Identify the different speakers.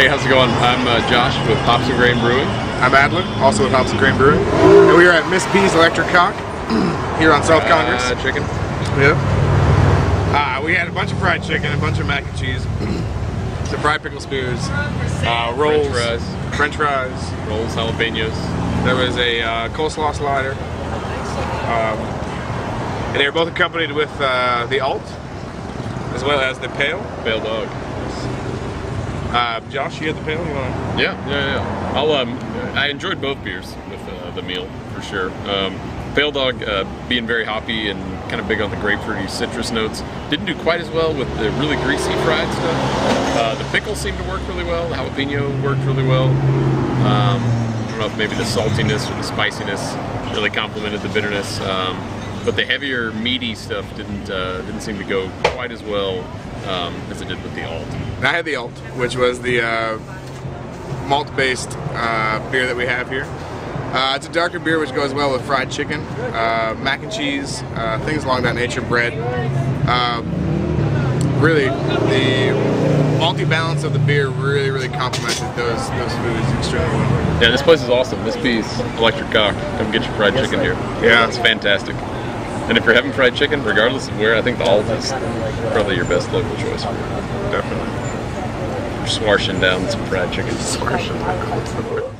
Speaker 1: how's it going? I'm Josh with Hops and Grain Brewing.
Speaker 2: I'm Adler, also with Hops and Grain Brewing. And we are at Miss B's Electric Cock here on South Congress.
Speaker 1: Chicken.
Speaker 2: Yeah. We had a bunch of fried chicken, a bunch of mac and cheese, some fried pickle spears, rolls, French fries,
Speaker 1: rolls, jalapenos.
Speaker 2: There was a coleslaw slider. And they were both accompanied with the alt, as well as the Pale.
Speaker 1: Pale Dog.
Speaker 2: Josh, you had the Pale? You wanna?
Speaker 1: Yeah. I enjoyed both beers with the meal for sure. Pale Dog being very hoppy and kind of big on the grapefruity citrus notes. Didn't do quite as well with the really greasy fried stuff. The pickle seemed to work really well. The jalapeno worked really well. I don't know if maybe the saltiness or the spiciness really complemented the bitterness. But the heavier, meaty stuff didn't seem to go quite as well as it did with the alt.
Speaker 2: I had the alt, which was the malt-based beer that we have here. It's a darker beer which goes well with fried chicken, mac and cheese, things along that nature, bread. Really, the malty balance of the beer really complemented those foods extremely well.
Speaker 1: Yeah, this place is awesome. This B's Electric Cock. Come get your fried chicken here.
Speaker 2: Yeah.
Speaker 1: It's fantastic. And if you're having fried chicken, regardless of where, I think the alt is probably your best local choice.
Speaker 2: Definitely.
Speaker 1: You're swashing down some fried chicken.
Speaker 2: Swashing down.